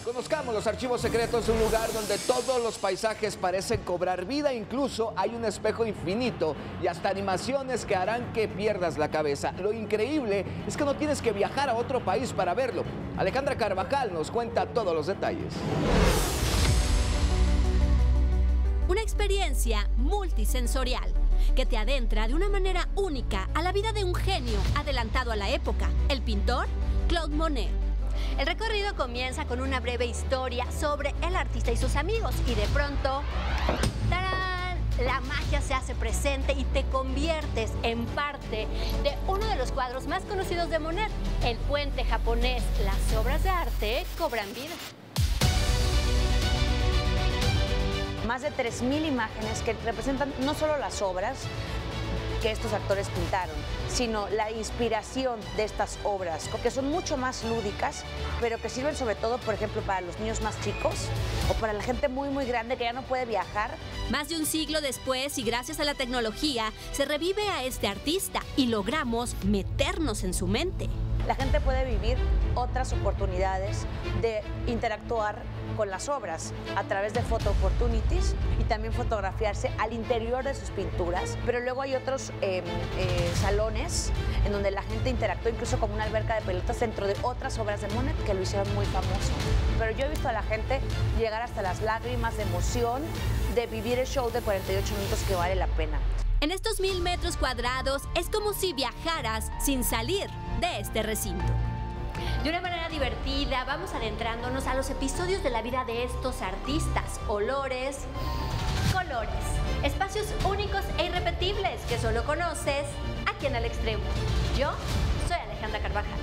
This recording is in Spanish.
Conozcamos los archivos secretos, un lugar donde todos los paisajes parecen cobrar vida, incluso hay un espejo infinito y hasta animaciones que harán que pierdas la cabeza. Lo increíble es que no tienes que viajar a otro país para verlo. Alejandra Carvajal nos cuenta todos los detalles. Una experiencia multisensorial que te adentra de una manera única a la vida de un genio adelantado a la época, el pintor Claude Monet. El recorrido comienza con una breve historia sobre el artista y sus amigos y de pronto, ¡tarán!, la magia se hace presente y te conviertes en parte de uno de los cuadros más conocidos de Monet, el puente japonés. Las obras de arte cobran vida. Más de 3.000 imágenes que representan no solo las obras que estos actores pintaron, sino la inspiración de estas obras, que son mucho más lúdicas, pero que sirven sobre todo, por ejemplo, para los niños más chicos o para la gente muy grande que ya no puede viajar. Más de un siglo después y gracias a la tecnología, se revive a este artista y logramos meternos en su mente. La gente puede vivir otras oportunidades de interactuar con las obras a través de photo opportunities y también fotografiarse al interior de sus pinturas, pero luego hay otros salones en donde la gente interactúa incluso como una alberca de pelotas dentro de otras obras de Monet que lo hicieron muy famoso. Pero yo he visto a la gente llegar hasta las lágrimas de emoción de vivir el show de 48 minutos que vale la pena. En estos 1000 metros cuadrados es como si viajaras sin salir de este recinto. De una manera divertida vamos adentrándonos a los episodios de la vida de estos artistas, olores, colores, espacios únicos e irrepetibles que solo conoces aquí en Al Extremo. Yo soy Alejandra Carvajal.